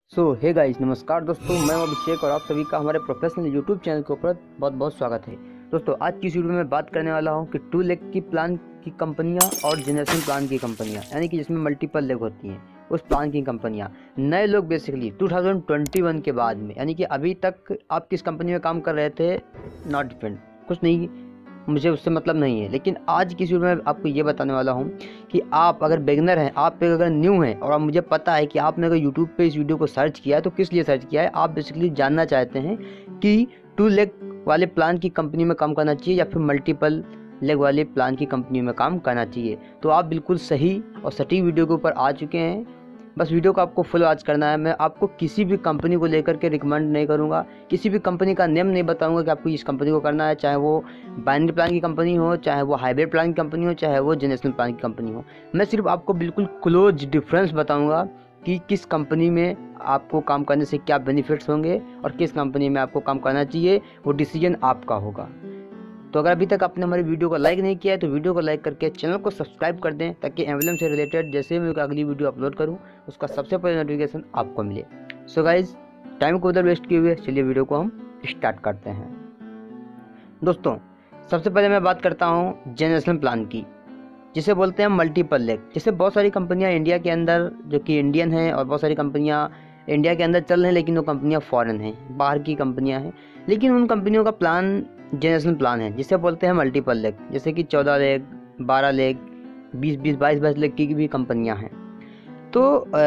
Hey guys, नमस्कार दोस्तों। मैं हूं अभिषेक और आप सभी का हमारे प्रोफेशनल यूट्यूब चैनल के ऊपर बहुत बहुत स्वागत है। दोस्तों, आज की इस वीडियो में बात करने वाला हूं कि 2 लेग की प्लान की कंपनियां और जनरेशन प्लान की कंपनियां, यानी कि जिसमें मल्टीपल लेग होती हैं, उस प्लान की कंपनियां। नए लोग बेसिकली 2021 के बाद में, यानी कि अभी तक आप किस कंपनी में काम कर रहे थे, नॉट डिपेंड, कुछ नहीं, मुझे उससे मतलब नहीं है। लेकिन आज की इस वीडियो में आपको ये बताने वाला हूँ कि आप अगर बिगिनर हैं, आप अगर न्यू हैं और अब मुझे पता है कि आपने अगर यूट्यूब पे इस वीडियो को सर्च किया है तो किस लिए सर्च किया है। आप बेसिकली जानना चाहते हैं कि 2 लेग वाले प्लान की कंपनी में काम करना चाहिए या फिर मल्टीपल लेग वाले प्लान की कंपनी में काम करना चाहिए, तो आप बिल्कुल सही और सटीक वीडियो के ऊपर आ चुके हैं। बस वीडियो को आपको फुल वॉच करना है। मैं आपको किसी भी कंपनी को लेकर के रिकमेंड नहीं करूंगा, किसी भी कंपनी का नेम नहीं बताऊंगा कि आपको इस कंपनी को करना है, चाहे वो बाइनरी प्लान की कंपनी हो, चाहे वो हाइब्रिड प्लान की कंपनी हो, चाहे वो जनरेशनल प्लान की कंपनी हो। मैं सिर्फ आपको बिल्कुल क्लोज डिफरेंस बताऊंगा कि किस कंपनी में आपको काम करने से क्या बेनिफिट्स होंगे और किस कंपनी में आपको काम करना चाहिए, वो डिसीजन आपका होगा। तो अगर अभी तक आपने हमारी वीडियो को लाइक नहीं किया है तो वीडियो को लाइक करके चैनल को सब्सक्राइब कर दें, ताकि एम्बलम से रिलेटेड जैसे मैं अगली वीडियो अपलोड करूं उसका सबसे पहले नोटिफिकेशन आपको मिले। सो गाइज, टाइम को उधर वेस्ट किए हुए चलिए वीडियो को हम स्टार्ट करते हैं। दोस्तों, सबसे पहले मैं बात करता हूँ जनरेशनल प्लान की, जिसे बोलते हैं मल्टीपल लेग। जैसे बहुत सारी कंपनियां इंडिया के अंदर जो कि इंडियन हैं, और बहुत सारी कंपनियां इंडिया के अंदर चल रही हैं, लेकिन वो कंपनियां फॉरेन हैं, बाहर की कंपनियां हैं। लेकिन उन कंपनियों का प्लान जनरेशनल प्लान है, जिसे बोलते हैं मल्टीपल लेग। जैसे कि 14 लेग, 12 लेग, 20-20, 22-22 लेग की भी कंपनियां हैं। तो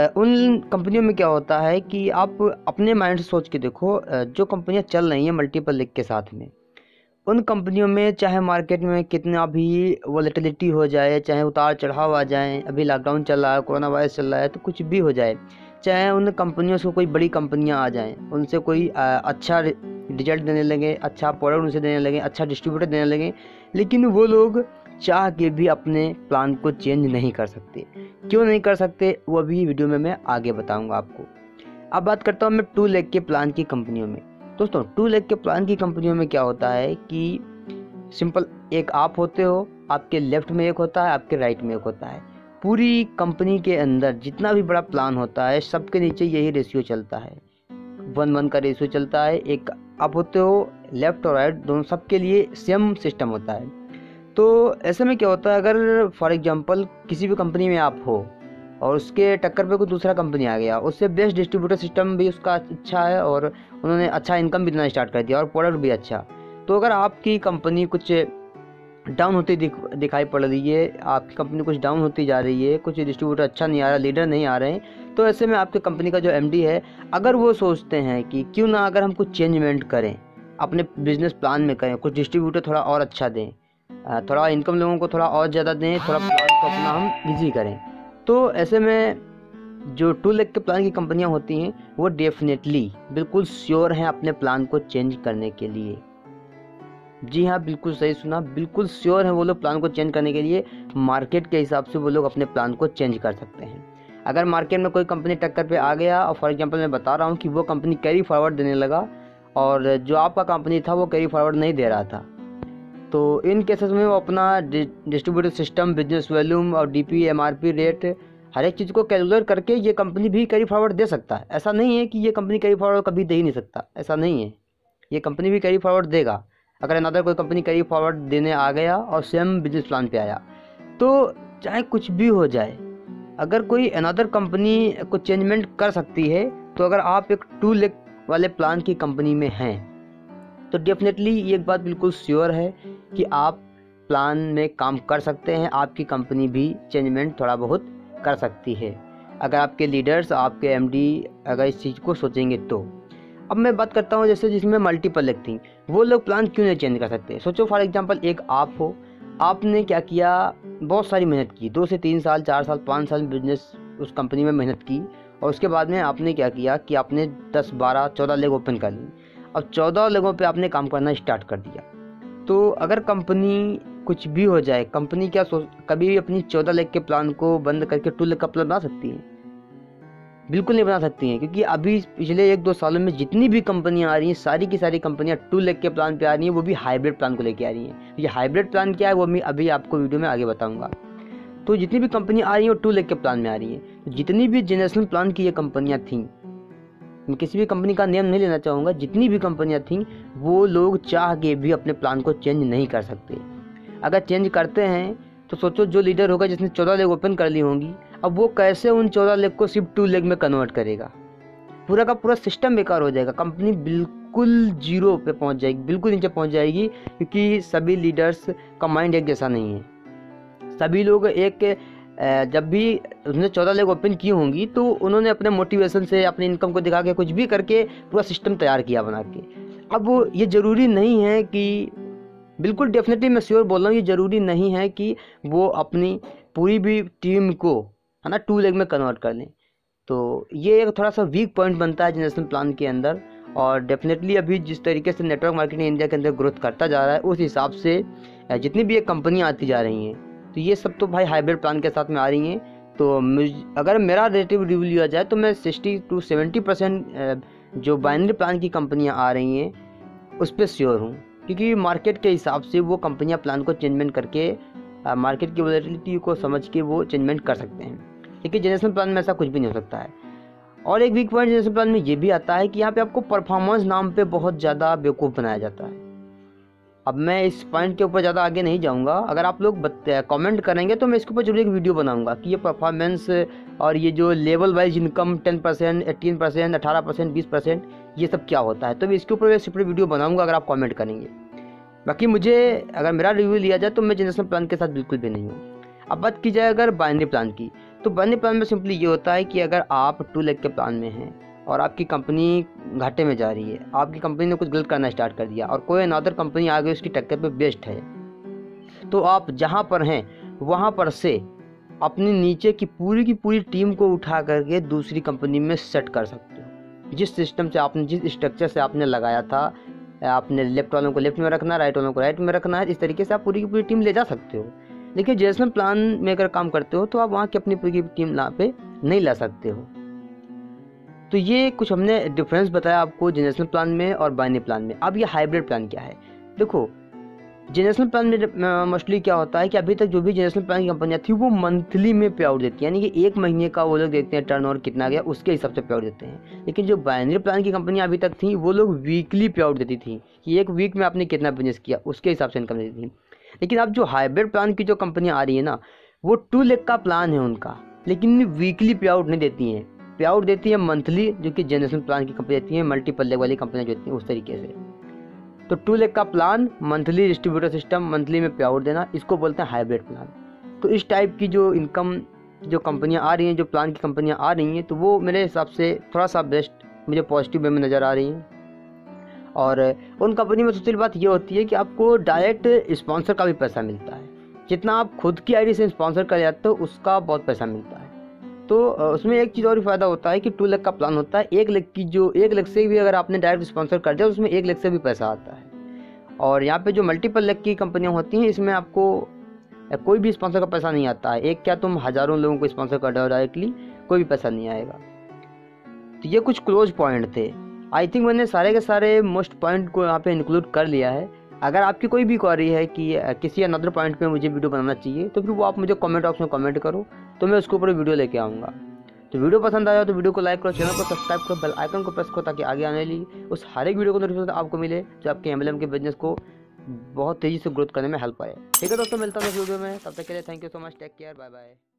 उन कंपनियों में क्या होता है कि आप अपने माइंड से सोच के देखो, जो कंपनियां चल रही हैं मल्टीपल लेग के साथ में, उन कंपनियों में चाहे मार्केट में कितना भी वोलेटिलिटी हो जाए, चाहे उतार चढ़ाव आ जाए, अभी लॉकडाउन चल रहा है, कोरोना वायरस चल रहा है, तो कुछ भी हो जाए, चाहे उन कंपनियों से कोई बड़ी कंपनियां आ जाएं, उनसे कोई अच्छा रिजल्ट देने लगे, अच्छा प्रोडक्ट उनसे देने लगे, अच्छा डिस्ट्रीब्यूटर देने लगे, लेकिन वो लोग चाह के भी अपने प्लान को चेंज नहीं कर सकते। क्यों नहीं कर सकते, वो भी वीडियो में मैं आगे बताऊँगा आपको। अब बात करता हूँ मैं 2 लेग के प्लान की कंपनियों में। दोस्तों, 2 लेग के प्लान की कंपनियों में क्या होता है कि सिंपल, एक आप होते हो, आपके लेफ्ट में एक होता है, आपके राइट में एक होता है। पूरी कंपनी के अंदर जितना भी बड़ा प्लान होता है, सबके नीचे यही रेशियो चलता है, 1:1 का रेशियो चलता है। एक आप होते हो, लेफ्ट और राइट दोनों, सबके लिए सेम सिस्टम होता है। तो ऐसे में क्या होता है, अगर फॉर एग्जांपल किसी भी कंपनी में आप हो और उसके टक्कर पे कोई दूसरा कंपनी आ गया, उससे बेस्ट डिस्ट्रीब्यूटर सिस्टम भी उसका अच्छा है और उन्होंने अच्छा इनकम भी देना स्टार्ट कर दिया और प्रोडक्ट भी अच्छा, तो अगर आपकी कंपनी कुछ डाउन होती दिखाई पड़ रही है, आपकी कंपनी कुछ डाउन होती जा रही है, कुछ डिस्ट्रीब्यूटर अच्छा नहीं आ रहा, लीडर नहीं आ रहे हैं, तो ऐसे में आपकी कंपनी का जो एमडी है, अगर वो सोचते हैं कि क्यों ना अगर हम कुछ चेंजमेंट करें, अपने बिजनेस प्लान में करें, कुछ डिस्ट्रीब्यूटर थोड़ा और अच्छा दें, थोड़ा इनकम लोगों को थोड़ा और ज़्यादा दें, थोड़ा प्लान को अपना हम ईजी करें, तो ऐसे में जो 2 लेग के प्लान की कंपनियां होती हैं, वो डेफिनेटली बिल्कुल श्योर हैं अपने प्लान को चेंज करने के लिए। जी हाँ, बिल्कुल सही सुना, बिल्कुल श्योर हैं वो लोग प्लान को चेंज करने के लिए। मार्केट के हिसाब से वो लोग अपने प्लान को चेंज कर सकते हैं। अगर मार्केट में कोई कंपनी टक्कर पे आ गया और फॉर एग्जांपल मैं बता रहा हूँ कि वो कंपनी कैरी फॉरवर्ड देने लगा और जो आपका कंपनी था वो कैरी फॉरवर्ड नहीं दे रहा था, तो इन केसेस में वो अपना डिस्ट्रीब्यूटर सिस्टम, बिजनेस वॉल्यूम और डीपी, एमआरपी रेट, हर एक चीज़ को कैलकुलेट करके ये कंपनी भी कैरी फॉरवर्ड दे सकता है। ऐसा नहीं है कि ये कंपनी कैरी फॉरवर्ड कभी दे ही नहीं सकता, ऐसा नहीं है, ये कंपनी भी कैरी फॉरवर्ड देगा। अगर अनदर कोई कंपनी कैरी फॉरवर्ड देने आ गया और सेम बिजनेस प्लान पे आया, तो चाहे कुछ भी हो जाए, अगर कोई अनदर कंपनी को चेंजमेंट कर सकती है, तो अगर आप एक 2 लेग वाले प्लान की कंपनी में हैं तो डेफिनेटली ये एक बात बिल्कुल श्योर है कि आप प्लान में काम कर सकते हैं, आपकी कंपनी भी चेंजमेंट थोड़ा बहुत कर सकती है, अगर आपके लीडर्स, आपके एमडी अगर इस चीज़ को सोचेंगे तो। अब मैं बात करता हूँ जैसे जिसमें मल्टीपल लेग थी, वो लोग प्लान क्यों नहीं चेंज कर सकते। सोचो फॉर एग्जांपल एक आप हो, आपने क्या किया, बहुत सारी मेहनत की, 2 से 3 साल, 4 साल, 5 साल बिजनेस उस कंपनी में मेहनत की, और उसके बाद में आपने क्या किया कि आपने 10, 12, 14 लेग ओपन कर ली। अब 14 लेगों पे आपने काम करना स्टार्ट कर दिया, तो अगर कंपनी कुछ भी हो जाए, कंपनी क्या कभी भी अपनी 14 लेग के प्लान को बंद करके 2 लेग का प्लान बना सकती है? बिल्कुल नहीं बना सकती हैं, क्योंकि अभी पिछले 1-2 सालों में जितनी भी कंपनियां आ रही हैं, सारी की सारी कंपनियां 2 लेग के प्लान पे आ रही हैं, वो भी हाइब्रिड प्लान को लेके आ रही हैं। ये हाइब्रिड प्लान क्या है वो मैं अभी आपको वीडियो में आगे बताऊंगा। तो जितनी भी कंपनियां आ रही हैं वो 2 लेग के प्लान में आ रही हैं। तो जितनी भी जनरेशनल प्लान की ये कंपनियां थीं, मैं किसी भी कंपनी का नेम नहीं लेना चाहूँगा, जितनी भी कंपनियाँ थीं वो लोग चाह के भी अपने प्लान को चेंज नहीं कर सकते। अगर चेंज करते हैं तो सोचो जो लीडर होगा जिसने 14 लेग ओपन कर ली होंगी, अब वो कैसे उन 14 लेग को सिर्फ 2 लेग में कन्वर्ट करेगा। पूरा का पूरा सिस्टम बेकार हो जाएगा, कंपनी बिल्कुल जीरो पे पहुंच जाएगी, बिल्कुल नीचे पहुंच जाएगी, क्योंकि सभी लीडर्स का माइंड एक जैसा नहीं है। सभी लोग जब भी उसने 14 लेग ओपन की होंगी तो उन्होंने अपने मोटिवेशन से, अपनी इनकम को दिखा के, कुछ भी करके पूरा सिस्टम तैयार किया बना के। अब ये ज़रूरी नहीं है कि, बिल्कुल डेफिनेटली मैं श्योर बोल रहा हूँ, ये ज़रूरी नहीं है कि वो अपनी पूरी भी टीम को, है ना, 2 लेग में कन्वर्ट कर लें। तो ये एक थोड़ा सा वीक पॉइंट बनता है जनरेशन प्लान के अंदर। और डेफिनेटली अभी जिस तरीके से नेटवर्क मार्केटिंग इंडिया के अंदर ग्रोथ करता जा रहा है, उस हिसाब से जितनी भी एक कंपनियाँ आती जा रही हैं, तो ये सब तो भाई हाइब्रिड प्लान के साथ में आ रही हैं। तो अगर मेरा रिलेटिव रिव्यू लिया जाए तो मैं 60 to 70% जो बाइनरी प्लान की कंपनियाँ आ रही हैं उस पर श्योर हूँ, क्योंकि मार्केट के हिसाब से वो कंपनियाँ प्लान को चेंजमेंट करके, मार्केट की वॉलेटिलिटी को समझ के वो चेंजमेंट कर सकते हैं। लेकिन जनरेशन प्लान में ऐसा कुछ भी नहीं हो सकता है। और एक वीक पॉइंट जनरेशन प्लान में ये भी आता है कि यहाँ पे आपको परफॉर्मेंस नाम पे बहुत ज़्यादा बेवकूफ़ बनाया जाता है। अब मैं इस पॉइंट के ऊपर ज़्यादा आगे नहीं जाऊँगा, अगर आप लोग कमेंट करेंगे तो मैं इसके ऊपर जरूर एक वीडियो बनाऊँगा कि ये परफॉर्मेंस और ये जो लेवल वाइज इनकम 10%, 18%, 18%, 20%, ये सब क्या होता है। तो मैं इसके ऊपर एक सेपरेट वीडियो बनाऊँगा अगर आप कमेंट करेंगे। बाकी मुझे, अगर मेरा रिव्यू लिया जाए तो मैं जनरेशन प्लान के साथ बिल्कुल भी नहीं हूँ। अब बात की जाए अगर बाइनरी प्लान की, तो बाइनरी प्लान में सिंपली ये होता है कि अगर आप 2 लेग के प्लान में हैं और आपकी कंपनी घाटे में जा रही है, आपकी कंपनी ने कुछ गलत करना स्टार्ट कर दिया और कोई अनदर कंपनी आ गई उसकी टक्कर पे बेस्ट है, तो आप जहाँ पर हैं वहाँ पर से अपनी नीचे की पूरी टीम को उठा करके दूसरी कंपनी में सेट कर सकते हो। जिस सिस्टम से आपने, जिस स्ट्रक्चर से आपने लगाया था, आपने लेफ्ट वालों को लेफ्ट में रखना, राइट वालों को राइट में रखना है, इस तरीके से आप पूरी की पूरी टीम ले जा सकते हो। लेकिन जनरेशन प्लान में अगर काम करते हो तो आप वहाँ की अपनी पूरी टीम यहाँ पे नहीं ला सकते हो। तो ये कुछ हमने डिफरेंस बताया आपको जनरेशन प्लान में और बाइनरी प्लान में। अब ये हाइब्रिड प्लान क्या है, देखो जनरेशन प्लान में मोस्टली क्या होता है कि अभी तक जो भी जनरेशन प्लान की कंपनियाँ थी वो मंथली में पे आउट देती है, यानी कि 1 महीने का वो लोग देखते हैं टर्नओवर कितना गया, उसके हिसाब से पे आउट देते हैं। लेकिन जो बाइनरी प्लान की कंपनियाँ अभी तक थी वो लोग वीकली पे आउट देती थी कि 1 वीक में आपने कितना बिजनेस किया, उसके हिसाब से इनकम देती थी। लेकिन अब जो हाइब्रिड प्लान की जो कंपनियाँ आ रही है ना, वो 2 लेग का प्लान है उनका, लेकिन वीकली पे आउट नहीं देती हैं, पे आउट देती है मंथली, जो कि जनरेशन प्लान की कंपनी देती है, मल्टीपल लेग वाली कंपनियाँ जो होती हैं उस तरीके से। तो 2 लेग का plan, monthly distributor system, monthly में पे आउट देना, इसको बोलते हैं हाइब्रिड प्लान। तो इस टाइप की जो इनकम जो कंपनियाँ आ रही हैं, जो प्लान की कंपनियाँ आ रही हैं, तो वो मेरे हिसाब से थोड़ा सा बेस्ट मुझे पॉजिटिव वे में नज़र आ रही हैं। और उन कंपनी में सबसे बड़ी बात ये होती है कि आपको डायरेक्ट स्पॉन्सर का भी पैसा मिलता है, जितना आप खुद की आईडी से स्पॉन्सर कर जाते हो उसका बहुत पैसा मिलता है। तो उसमें एक चीज़ और भी फ़ायदा होता है कि 2 लेग का प्लान होता है, 1 लेग से भी अगर आपने डायरेक्ट स्पॉन्सर कर दिया उसमें 1 लेग से भी पैसा आता है। और यहाँ पे जो मल्टीपल लेग की कंपनियाँ होती हैं इसमें आपको कोई भी स्पॉन्सर का पैसा नहीं आता है, एक क्या तुम हज़ारों लोगों को स्पॉन्सर कर रहे हो डायरेक्टली, कोई भी पैसा नहीं आएगा। तो ये कुछ क्लोज पॉइंट थे। आई थिंक मैंने सारे के सारे मोस्ट पॉइंट को यहाँ पे इंक्लूड कर लिया है। अगर आपकी कोई भी क्वेरी है कि किसी अनदर पॉइंट पे मुझे वीडियो बनाना चाहिए, तो फिर वो आप मुझे कमेंट बॉक्स में कमेंट करो, तो मैं उसके ऊपर वीडियो लेके आऊँगा। तो वीडियो पसंद आया तो वीडियो को लाइक करो, चैनल को सब्सक्राइब करो, बेल आइकन को प्रेस करो, ताकि आगे आने वाली उस हर एक वीडियो को नोटिफिकेशन आपको मिले जो आपके MLM के बिजनेस को बहुत तेज़ी से ग्रोथ करने में हेल्प आए। ठीक है दोस्तों, मिलता हूँ नेक्स्ट वीडियो में, तब तक के लिए thank you so much, take care, bye bye.